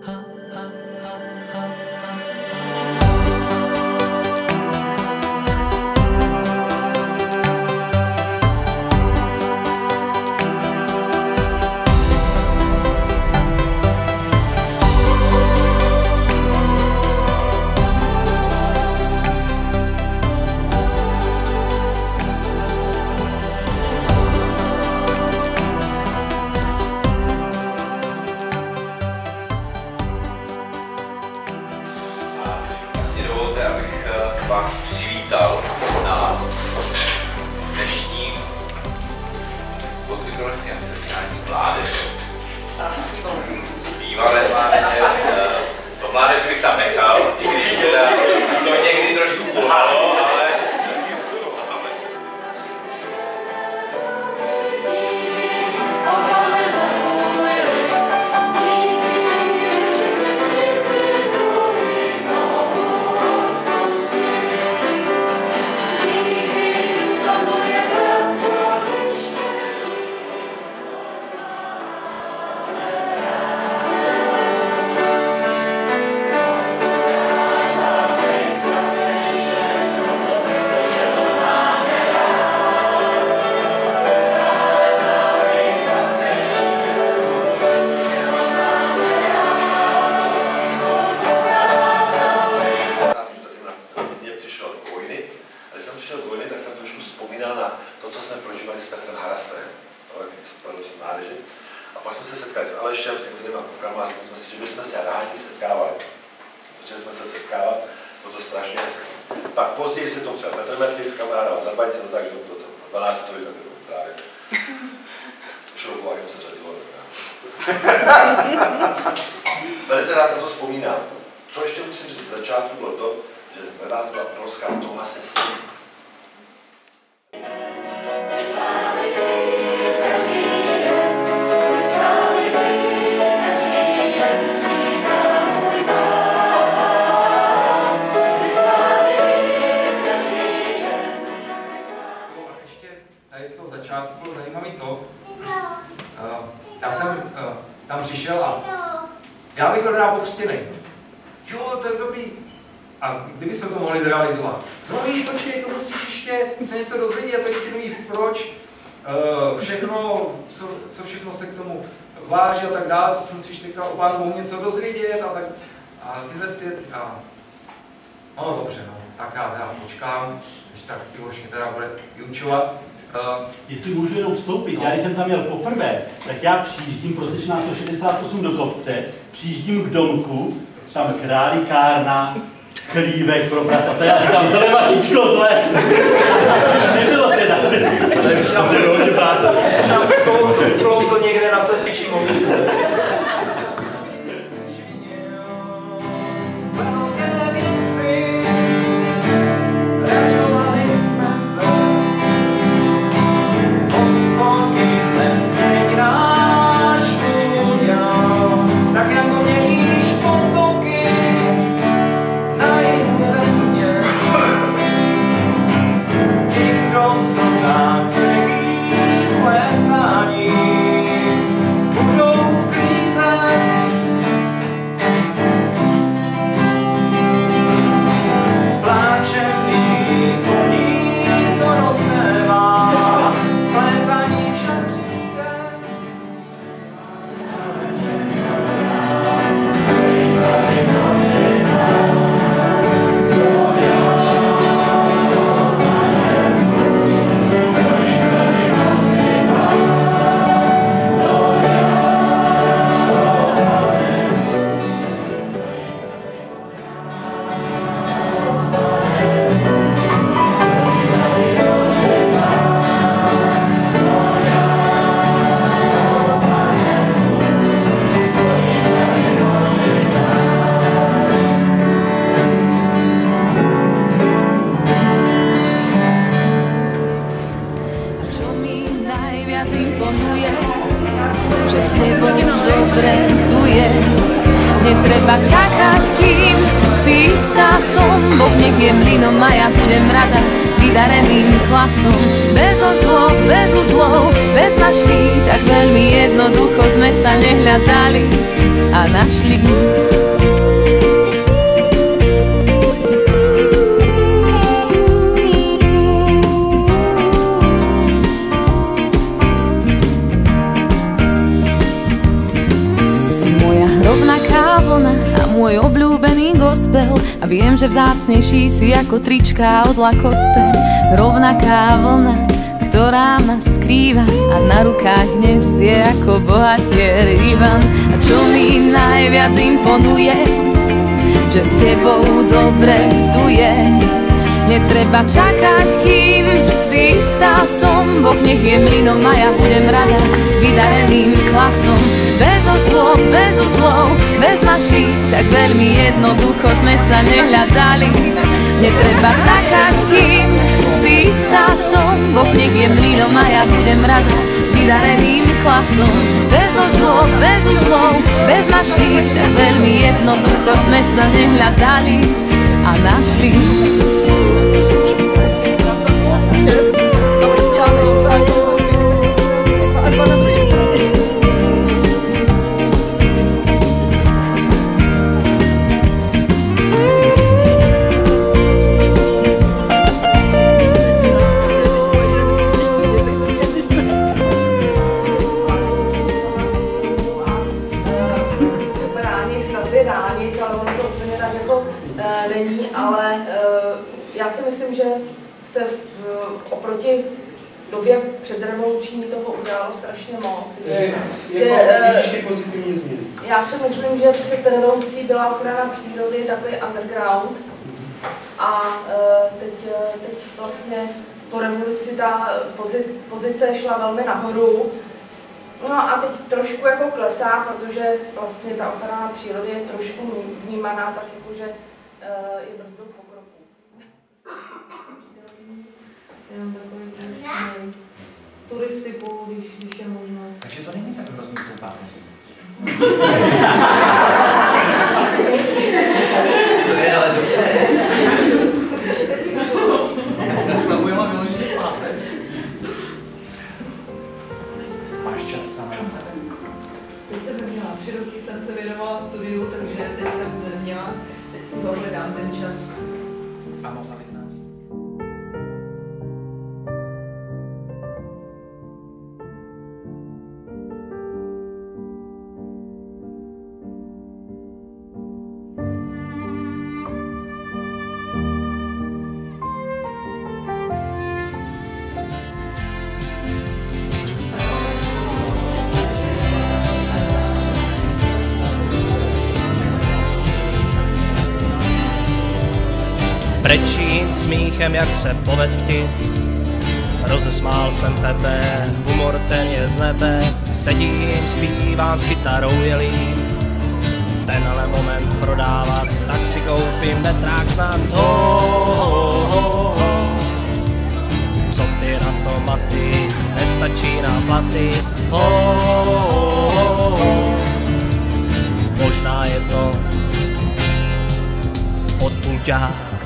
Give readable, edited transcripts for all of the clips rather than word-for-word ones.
Vás přivítal na dnešním podvýkonnostním setkání mládeže. Bývalé mládeže, to mládeže bych tam nechal, i když teda to někdy trošku kulhalo, ale tak jsem trošku vzpomínal na to, co jsme prožívali s Petrem Harastem, když jsme spojili mládeže. A pak jsme se setkali s Alešem, s některýma klukama a řekli jsme si, že bychom se rádi setkávali. Začali jsme se setkávat, bylo to strašně hezké. Pak později se to třeba Petr Mertlík s kamarádem za bajce, no takže to 12 kategorii právě. Šroubovák se řadilo. Velice rád na to vzpomínám. Co ještě musím říct z začátku bylo to, že ve vás byla obrovská touha se sít. Tady z toho začátku bylo zajímavé to, já jsem tam přišel a já bych byl rád pokřtěnej. Jo, to je dobrý. A kdybychom to mohli zrealizovat? No víš, počkej, to musíš ještě se něco dozvědět, to ještě nevíš proč, všechno, co všechno se k tomu váží a tak dále, to si musíš teďka o Pánu Bohu něco dozvědět a tak. A tyhle věci, no dobře, no, tak já teda počkám, když tak Ivoš mě teda bude vyučovat. Jestli můžu jenom vstoupit, já když jsem tam měl poprvé, tak já přijíždím pro Sečná 168 do kopce, přijíždím k domku, tam králikárna, chlívek pro prasata, já říkám, zle matičko, zle. Nebylo teda. Ale když tam bylo hodně práce. Ještě jsem klouzl někde na slepičí mobil. Že s tebou dobre tu je, Netreba čakať, kým si istá som. Boh nech je mlynom a ja budem rada vydareným klasom. Bez ozdôb, bez uzlov, bez mašlí, tak veľmi jednoducho sme sa nehľadali a našli. Môj obľúbený gospel a viem, že vzácnejší si ako trička od Lacoste. Rovnaká vlna, ktorá ma skrýva a na rukách nesie ako bohatier Ivan. A čo mi najviac imponuje, že s tebou dobre tu je. Netreba čakať, kým si istá som. Boh nech je mlynom a ja budem rada vydareným klasom. Bez ozdôb, bez uzlov, bez mašlí, tak veľmi jednoducho sme sa nehľadali. Netreba čakať, kým si istá som. Boh nech je mlynom a ja budem rada vydareným klasom. Bez ozdôb, bez uzlov, bez mašlí, tak veľmi jednoducho sme sa nehľadali a našli. Já si myslím, že se oproti době předrevoluční toho udělalo strašně moc. Já si myslím, že před revolucí byla ochrana přírody takový underground a teď vlastně po revoluci ta pozice šla velmi nahoru. No a teď trošku jako klesá, protože vlastně ta ochrana přírody je trošku vnímaná tak jako, že je brzdou pokroku. Jenom takový turistiku, když je možnost. Takže to není tak hrozný stoupáte si. To je ale dobře. Zaujala vyložený páteř. Máš čas sama na sebe? Teď jsem měla 3 roky, jsem se věnovala studiu, takže teď jsem neměla. Teď si ho hledám ten čas. A mohla bys nás? Brečím smíchem, jak se poved vtip. Rozesmál jsem tebe, humor ten je z nebe. Sedím, zpívám, s kytarou je líp. Tenhle moment prodávat, tak si koupím metrák snad. Co ty na to, Maty, nestačí na platy. Možná je to odpůťák.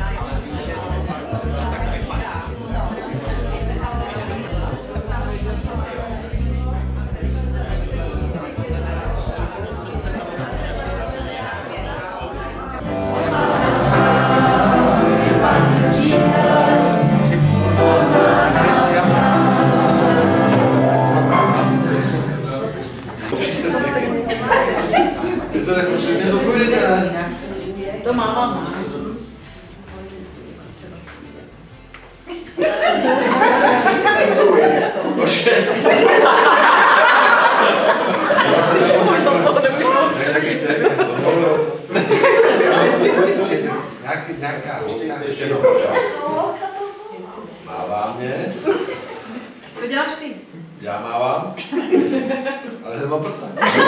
To máma má. Nějaká holka ještě mává mě. To děláš ty. Já mávám, ale nemám prsa.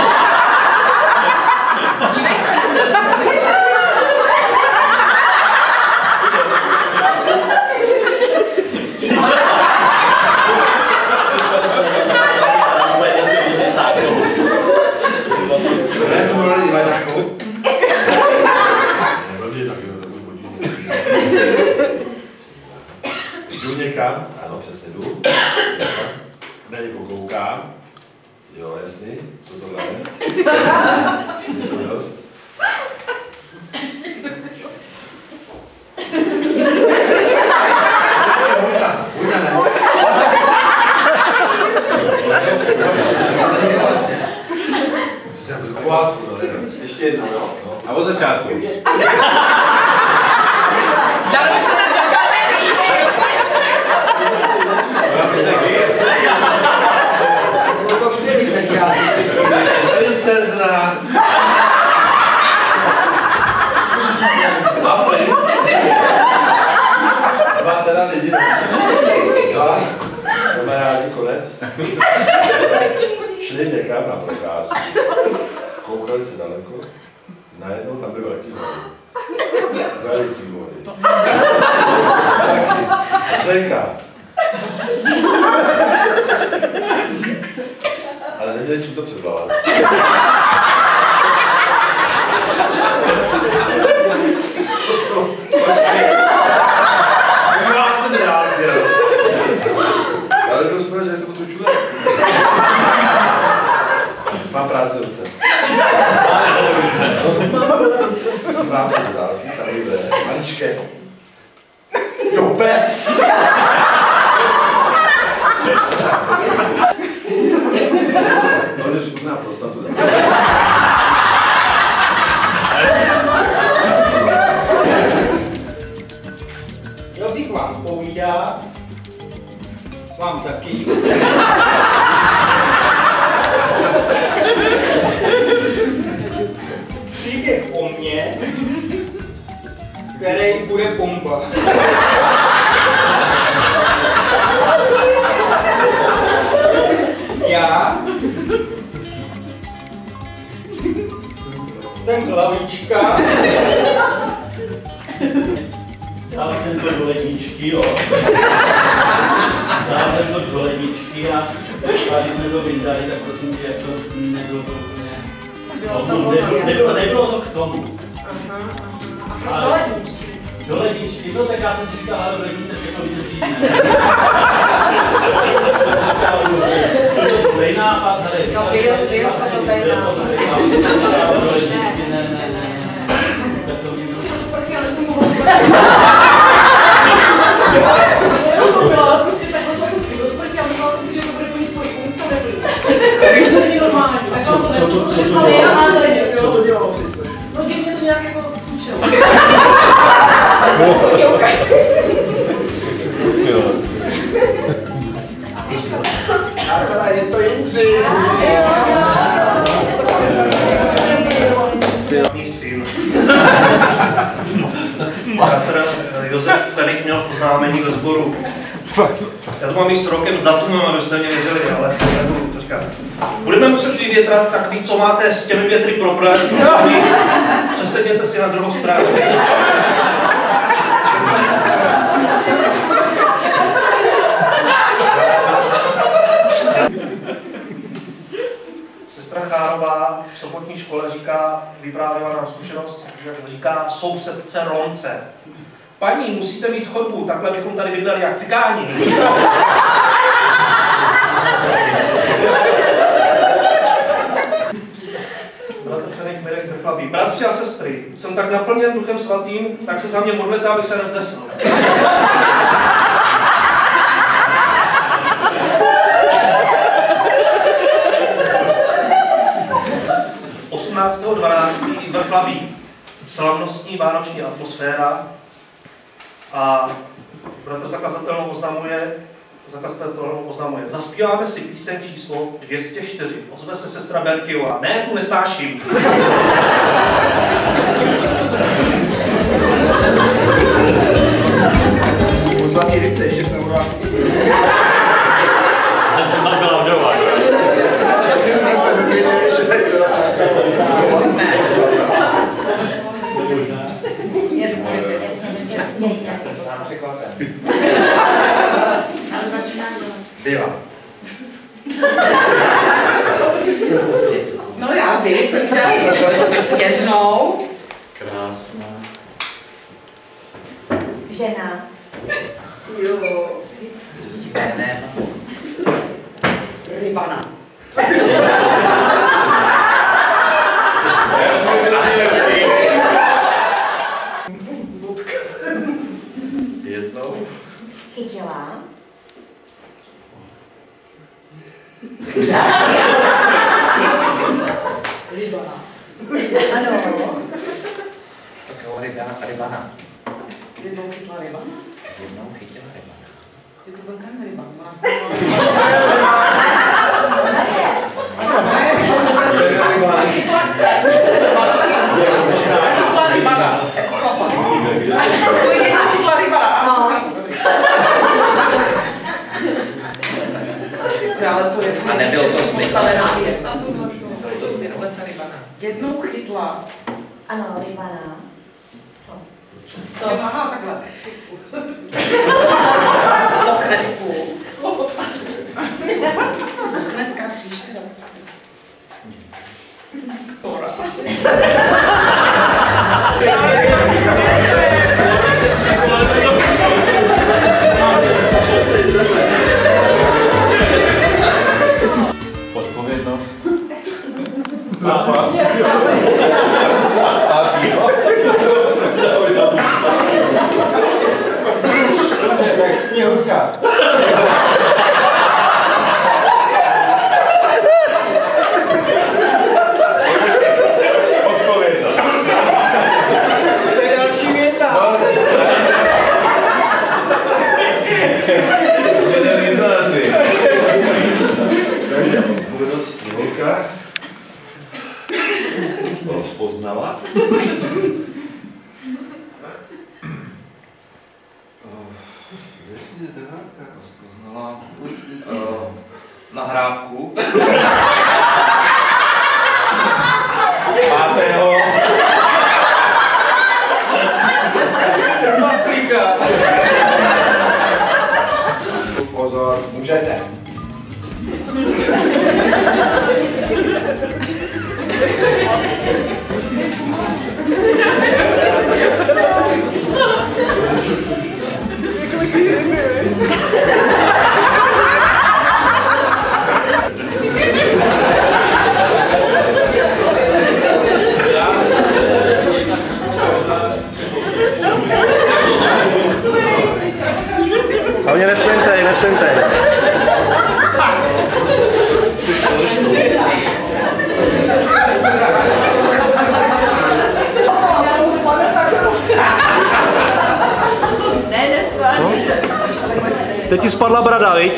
Dívej se. Ne, to bylo dělat nějakou Ano, přesně jdu. Na někoho koukám. Jo, jasný, co tohle je? Dost. Ještě jednou, jo? A od začátku. Dalo se na začátek Princezna. A princ. Má teda lidi. Dva. Kamarádi, konec. Šli někam na procházku. Koukali si daleko. Najednou tam byly velký vody. Veliký vody. Řeka. Ale neměli čím to přeplavat. Já jsem dál děl. Ale to jsem že jsem potřebuji čůrat. Mám prázdné ruce. Mám se do dálky, tady bude maličké. Jo, pes! No, když pozná prostatu. Jo, bych vám povídá. Vám taky. Příběh o mně, který bude bomba. Já jsem hlavička. Dal jsem to do ledničky, jo. Dal jsem to do ledničky a když jsme to vydali, tak prosím tě, to nebylo to úplně... Nebylo to k tomu. A do ledničky. Do ledničky, no tak já jsem si říkal, ale do lednice všechno vydrží. To je dobrý nápad, tady. No, výrobka to tady nápad. Prostě takhle jsem si do smrti a myslela jsem si, že to bude plnit tvoji funkce, nebyl. To není normální. Tak vám to nesmí. Já mám to vědět, jo. Co to dělalo? No děk mě to nějak jako slušelo. Ale je to Jindřich. Mý syn. Bratr Josef Ferik měl v oznámení ve sboru. Já to mám i s rokem s datumem, abyste mě věřili, ale nebudu to říkat. Budeme muset vyvětrat, tak ví, co máte s těmi větry problém. Přesedněte si na druhou stranu. Sestra Chárová v sobotní škole vyprávěla nám zkušenost, že říká sousedce Romce. Paní, musíte mít chodbu, takhle bychom tady bydleli jak cikáni. Bratr Ferenc Mirek Drchlabý. Bratři a sestry, jsem tak naplněn Duchem Svatým, tak se za mě modlete, abych se nevznesl. 18.12. Drchlabý. Slavnostní vánoční atmosféra a bratr zakladatel oznamuje. Zaspíváme si píseň číslo 204. Ozve se sestra Berkiová. Ne, tu nesnáším. Zlatý ryce, ještě k tomu Já jsem sám překvapen. Ale začíná Byla. No já vím, co děláš těžnou. Krásná. Žena. Jo. jménem Rybana. Jednou. Chytila. Rybana. Ano. Tak jo, rybana. Jednou chytla rybana? Jednou chytila rybana. Je to byl ten ryban. Chytla rybana. Chytla rybana. Ale to je A nebylo to z minulé? Bylo to z minulé ta rybana? Jednou chytla. Ano, rybana. Co? Aha, takhle. Lochnesku. Lochneská příšera. Odpovědnost. Jak sněhurka. Odpovědnost. To je další věta. Jeden intonaci. Odpovědnost sněhurka. Rozpoznala. Rozpoznala nahrávku. 5. Trpaslíka. Pozor, můžete. Hlavně nestentej. Teď ti spadla brada, viď?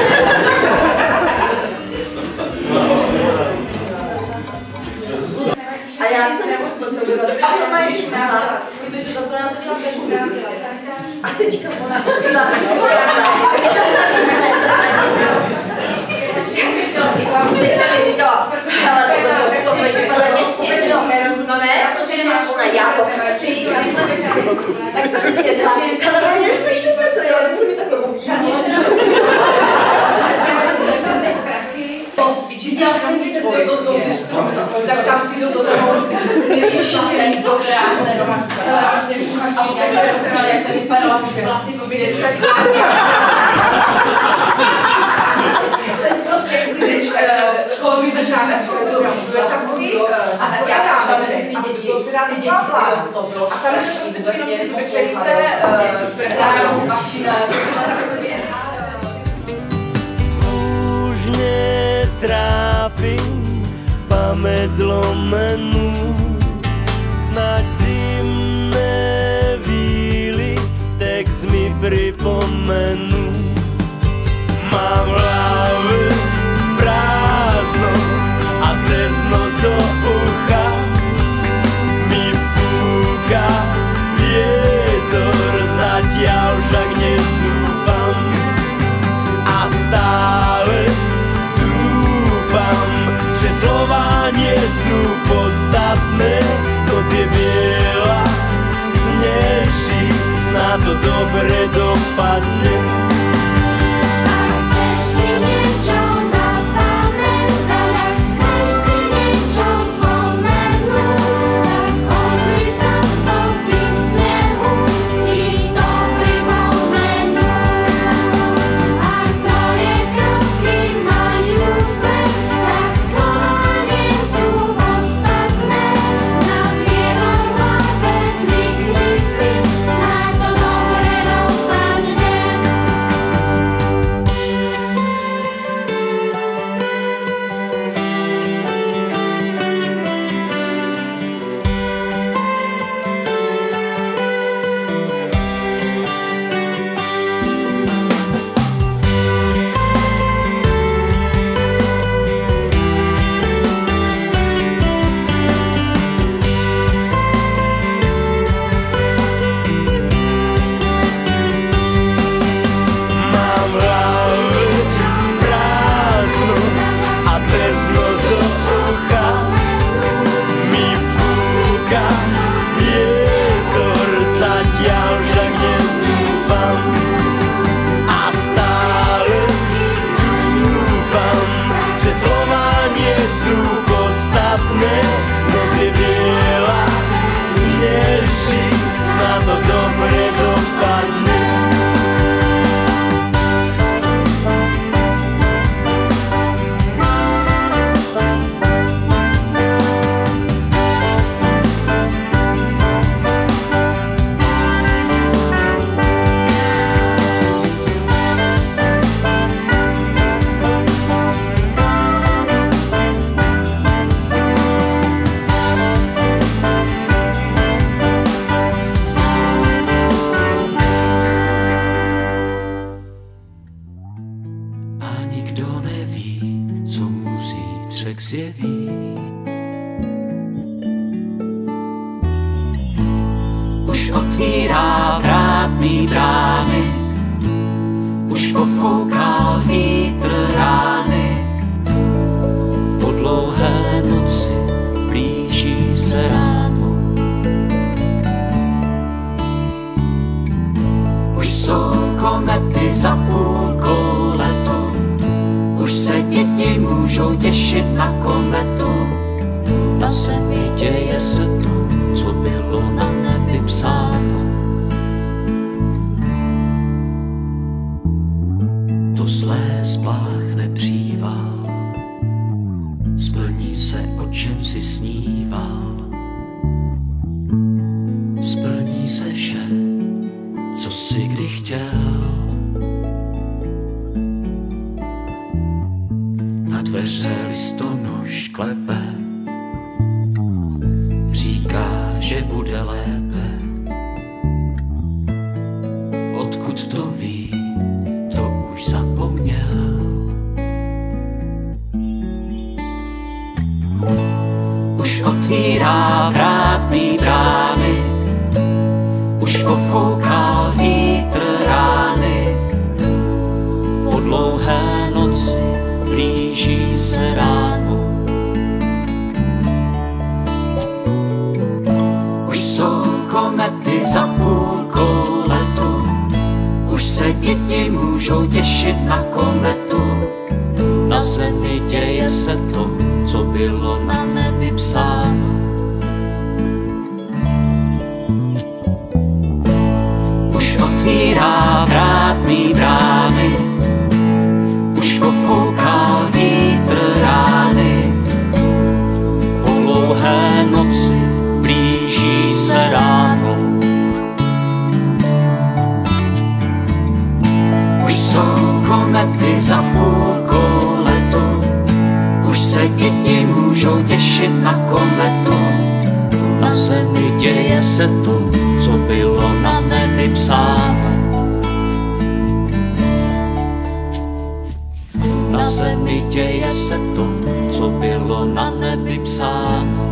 A já jsem a to mají zpráva, protože za to já to dělám každý. A teďka ona ještě má teď jsem mi říkala, ale tohle vypadá těsně, nerozumíme, ona, já to chci, tak jsem si říkala, ale oni nestačí to, jo, teď se mi takhle mluví. Vyčistila jsem ti to tak tam ty to nevyšší do práce doma. A já jsem vypadala vlasy po vědět, tak prostě když školu vydržela na školu, a tak já přišla všechny děti, to bylo strašný, který se právě rozpačila, už mě trápí pamäť zlomenú, snáď zimné víly text mi pripomenú. Mám v hlavě prázdno a cez nos do ucha mi fúka vietor, zatiaľ však nezúfam a stále dúfam, že slova nie sú podstatné. Noc je biela, sneží, snáď to dobre dopadne. nikdo neví, co mu zítřek zjeví. Už otvírá vrátný brány, už pofoukal vítr rány. Po dlouhé noci blíží se ráno. Už jsou komety za půlkou letu, už se děti můžou těšit na kometu. Na zemi děje se to, co bylo na nebi psáno. To zlé spláchne příval, splní se, o čem si sníval. Splní se vše, co si kdy chtěl. Na dveře listonoš klepe, říká, že bude lépe. Odkud to ví, to už zapomněl. Už otvírá vrátný brány, už pofoukal vítr rány. Po dlouhé noci blíží se ráno. Už jsou komety za půlkou letu, už se děti můžou těšit na kometu. Na zemi děje se to, co bylo na nebi psáno. Už otvírá vrátný brány, už pofoukal vítr rány. Po dlouhé noci blíží se ráno. Už jsou komety za půlkou letu, už se děti můžou těšit na kometu. Na zemi děje se to, co bylo na nebi psáno. Na zemi děje se to, co bylo na nebi psáno.